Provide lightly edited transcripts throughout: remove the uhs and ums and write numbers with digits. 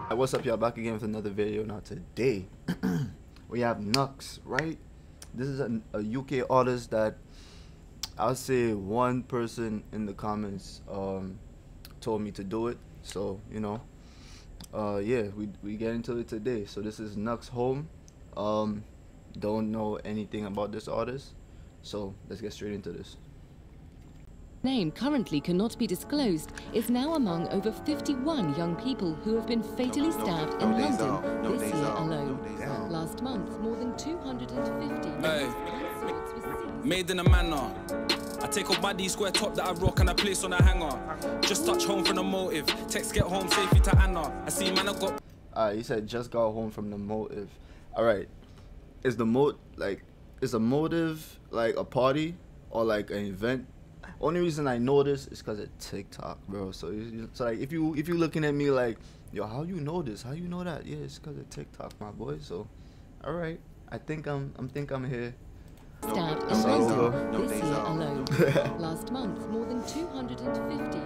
What's up, y'all? Back again with another video. Now today we have Nux, right? This is a UK artist that I'll say one person in the comments told me to do it. So you know, yeah, we get into it today. So this is Nux Home. Don't know anything about this artist, so let's get straight into this. Name currently cannot be disclosed is now among over 51 young people who have been fatally stabbed in London this year alone. Last month, more than 250 made in a manner. I take off my D-square top that I rock and I place on a hanger. Just touch home from the motive. Text get home safely to Anna. I see man I got. He said just got home from the motive. All right, is the is a motive like a party or like an event? Only reason I know this is because of TikTok, bro. So like if you looking at me like, yo, how you know this? How you know that? Yeah, it's because of TikTok, my boy. So, all right, I think I'm here. Stabbed in London this year alone. Last month, more than 250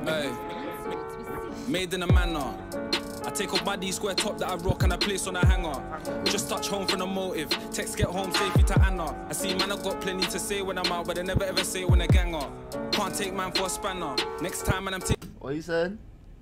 made in a manner. I take off my D-square top that I rock and I place on a hanger. Just touch home from the motive. Text get home safely to Anna. I see man I got plenty to say when I'm out, but I never ever say it when I gang up. Can't take man for a spanner. Next time man I'm taking. What you said?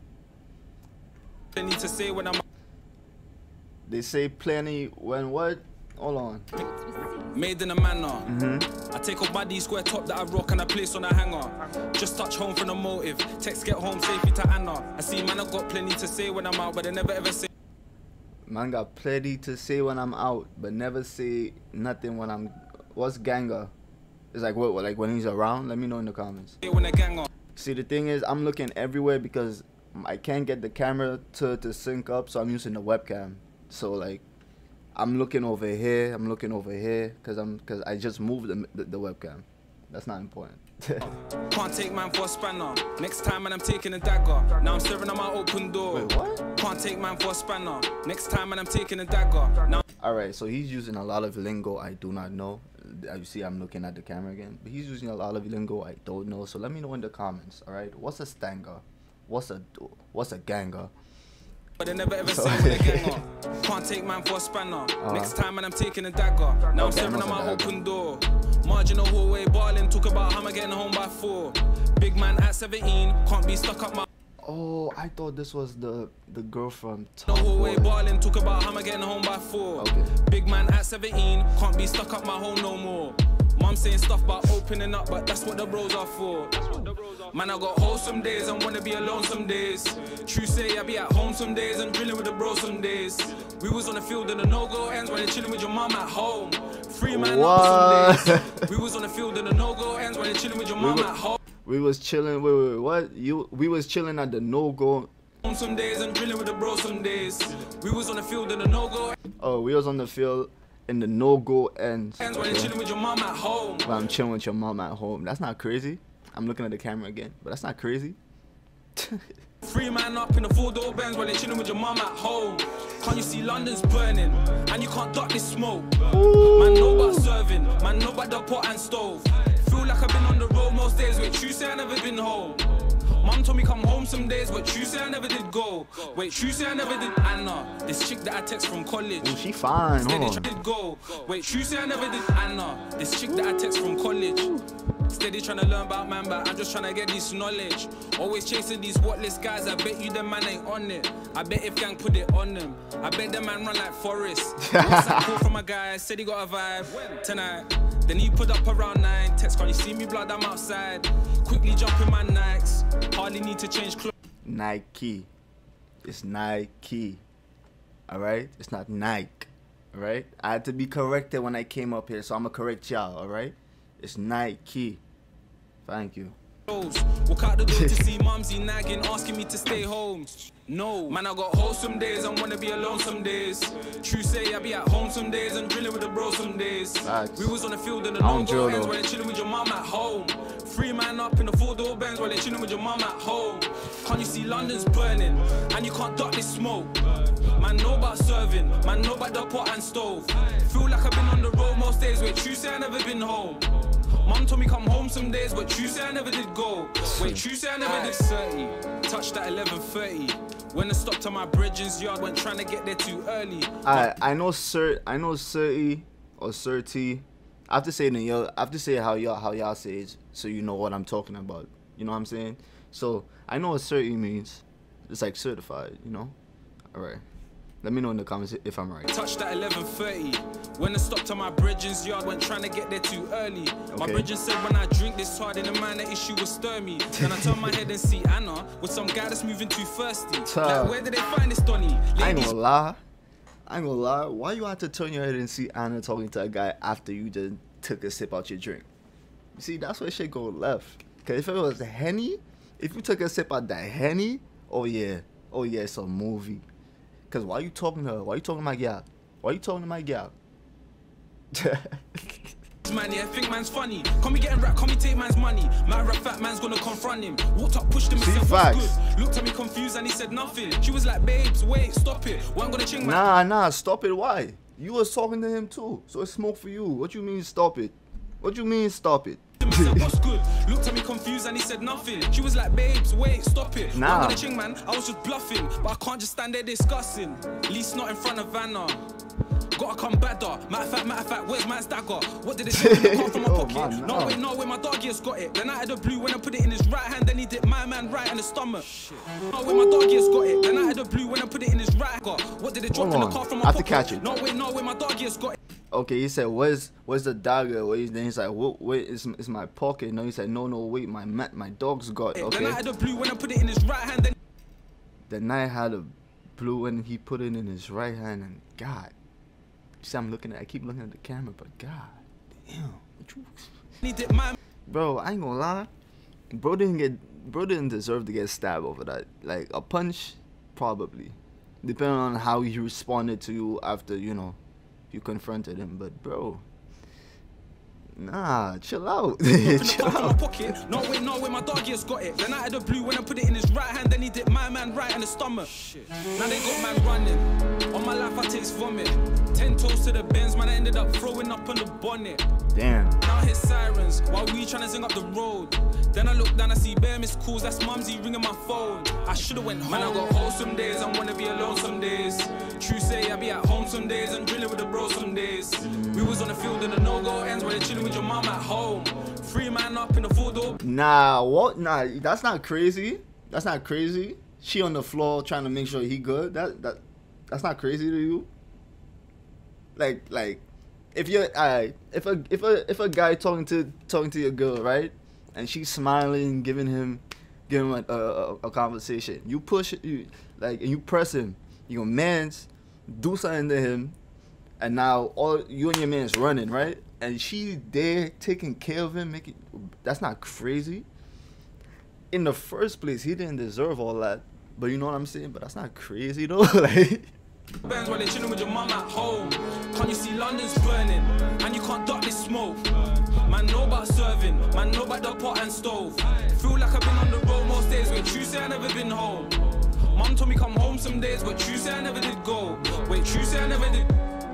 Plenty to say when I'm out. They say plenty when what? Hold on. Made in a manner. I take off my D-square top that I rock and I place on a hanger. Just touch home from the motive. Text get home safely to Anna. I see man I got plenty to say when I'm out, but I never ever say. Man got plenty to say when I'm out, but never say nothing when I'm. What's ganga? It's like what? Like when he's around? Let me know in the comments. When I gang up. See, the thing is, I'm looking everywhere because I can't get the camera to sync up, so I'm using the webcam. So like, I'm looking over here. I'm looking over here because I just moved the webcam. That's not important. Can't take man for a spanner. Next time man I'm taking a dagger. Now I'm staring at my open door. Wait, what? Can't take man for a spanner. Next time man I'm taking a dagger. Now. All right, so he's using a lot of lingo I do not know. You see, I'm looking at the camera again, but he's using a lot of lingo I don't know. So let me know in the comments. All right, what's a stanga? What's a ganga? But I never ever say when I gang up. Can't take man for a spanner. Next time man I'm taking a dagger. Now I'm staring at my open door. Marginal hallway balling. Talk about how I'm getting home by 4. Big man at 17. Can't be stuck up my. Oh, I thought this was the girl from No hallway balling. Talk about how I'm getting home by 4. Okay. Big man at 17. Can't be stuck up my home no more. Mom saying stuff about opening up, but that's what the bros are for. Man, I got wholesome days and wanna be alone some days. True say I be at home some days and drilling with the bros some days. We was on the field and the no-go ends when you're chilling with your mom at home. Free man up some days. We was on the field and the no-go ends when you're chilling with your mom at home. We was chilling. Wait, what? We was chilling at the no-go. Some days and drilling with the bros some days. We was on the field and the no-go. Oh, we was on the field in the no-go ends. When you're chilling with your mom at home. Well, I'm chilling with your mom at home. That's not crazy. I'm looking at the camera again, but that's not crazy. Free man up in the 4-door Benz while you're chilling with your mum at home. Can't you see London's burning? And you can't duck this smoke. Ooh. Man, know about serving. Man, know about the pot and stove. Feel like I've been on the road most days. Wait, true say I never been home. Mum told me come home some days, but true say I never did go. Wait, true say I never did Anna. This chick that I text from college. Ooh, she fine. Steady did go. Wait, true say I never did Anna. This chick that I text from college. Steady trying to learn about man, but I'm just trying to get this knowledge. Always chasing these whatless guys. I bet you the man ain't on it. I bet if gang put it on them, I bet the man run like Forrest. WhatsApp call from a guy, said he got a vibe tonight. Then he put up around 9. Text, can't you see me blood? I'm outside. Quickly jump in my Nikes. Hardly need to change clothes. Nike. It's Nike. Alright? It's not Nike. Alright? I had to be corrected when I came up here, so I'm gonna correct y'all, alright? It's Nike. Thank you. Walk out the door to see mumsy nagging, asking me to stay home. No, man, I got wholesome days and wanna be alone some days. True say I be at home some days and drilling with the bros some days. Facts. We was on the field and the no-go ends while you're chilling with your mum at home. Free man up in the 4-door Benz while you're chilling with your mum at home. Can't you see London's burning? And you can't duck this smoke. Man, know about serving. Man, know about the pot and stove. Feel like I've been on the road most days. Wait, true say I never been home. Mum told me come home some days, but Tuesday I never did go. Wait, Tuesday I never did 30. Touched at 11:30. When I stopped to my bridges yard, went trying to get there too early. I know Certy or Certy. I have to say how y'all say it, so you know what I'm talking about. You know what I'm saying? So I know what Certy means. It's like certified, you know. All right. Let me know in the comments if I'm right. Touched at 11:30. When I stopped to my bridges yard, went trying to get there too early. My bridges said when I drink this hard, in the man the issue will stir me. Then I turn my head and see Anna with some guy that's moving too thirsty. Like, where did they find this Donny? I ain't gonna lie. Why you have to turn your head and see Anna talking to a guy after you just took a sip out your drink? You see, that's where shit go left. Cause if it was Henny, if you took a sip out that Henny, oh yeah, it's a movie. Cause why you talking to her? Why you talking to my gal? Why you talking to my gal? Man, yeah, think man's funny. Call me getting rap, call me take man's money. My rap fat man's gonna confront him. Walked up, pushed him, and said, what's good? Looked at me confused and he said nothing. She was like, babes, wait, stop it. Well, I'm gonna ching man. Nah, stop it. Why? You was talking to him too. So it's smoke for you. What you mean stop it? What you mean stop it? Said, what's good? Looked at me confused and he said nothing. She was like, babes, wait, stop it. Nah. I'm gonna ching man, I was just bluffing. But I can't just stand there discussing. At least not in front of Vanna. Gotta come badder. Matter of fact, where's my dagger? What did it say in the car from my pocket? No way, my dog has got it. Then out of the blue, when I put it in his right hand, then he did my man right in the stomach. No way, my dog has got it. Then out of the blue, when I put it in his right hand, what did it drop in the car from my pocket? I have to catch it. No way, my dog has got it. Okay, he said, where's the dagger? Then he's like, wait, it's my pocket. No, he said, no, wait, my dog's got it. Okay. Then I had the blue when I put it in his right hand. The night had a blue when he put it in his right hand, and God, you see, I keep looking at the camera, but God, damn, what you? Bro, I ain't gonna lie, bro didn't deserve to get stabbed over that. Like a punch, probably, depending on how he responded to you after you confronted him. But bro, nah, chill out. Chill out. No way, my dog has got it. Then I had the blue when I put it in his right hand, then he did my man right in the stomach. Now they got man running. On my life I taste vomit. 10 toes to the Benz, man, I ended up throwing up on the bonnet. Damn. Now I hit sirens while we trying to zing up the road. Then I look down, I see bare missed calls, that's mumsy ringing my phone. I should've went home. Man, I got home some days, I wanna be alone some days. True say, I be at home some days and drilling with the bros some days. We was on the field in the no-go ends where they chilling with your mom at home. 3 man up in the 4-door. Nah, what? Nah, that's not crazy. That's not crazy. She on the floor trying to make sure he good. That's not crazy to you. Like, if you're if a guy talking to your girl, right, and she's smiling, giving him a conversation, you push it, you press him, your man's do something to him, and now all you and your man's running, right, and she there taking care of him, that's not crazy. In the first place, he didn't deserve all that, but you know what I'm saying. But that's not crazy though. Like. Bands while they chilling with your mum at home. Can't you see London's burning? And you can't duck this smoke. Man, know about serving. Man, know about the pot and stove. Feel like I've been on the road most days. Wait, true say I never been home. Mum told me come home some days, but true say I never did go. Wait, true say I never did.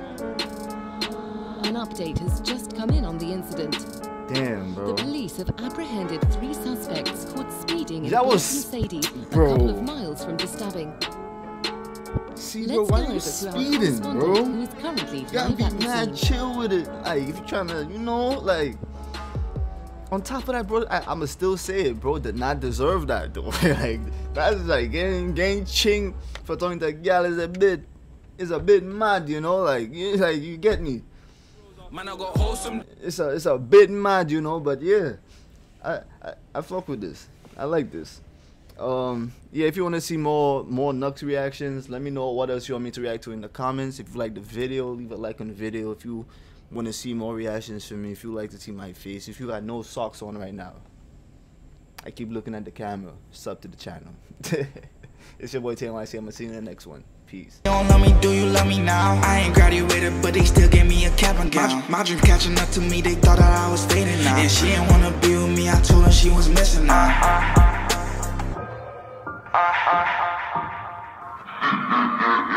An update has just come in on the incident. Damn, bro. The police have apprehended 3 suspects caught speeding in Mercedes, a couple of miles from disturbing. See, bro, why are you speeding, bro? Who is currently you gotta be mad chill with it. Like, if you're trying to, like, on top of that, bro, I'ma still say it, bro, did not deserve that, though. Like, that's like getting ching for talking to a gal is a bit mad, like you get me. Man, I got wholesome. It's a bit mad, but yeah, I fuck with this. I like this. Yeah, if you want to see more Nux reactions, let me know what else you want me to react to in the comments. If you like the video, leave a like on the video. If you want to see more reactions from me, if you like to see my face, if you got no socks on right now, I keep looking at the camera, sub to the channel. It's your boy TNYC. I'm gonna see you in the next one. Peace. You don't love me, do you love me now? I ain't graduated, but they still gave me a cap and gown. My dream catching up to me, they thought that I was fading now. And she didn't wanna be with me, I told her she was missing out.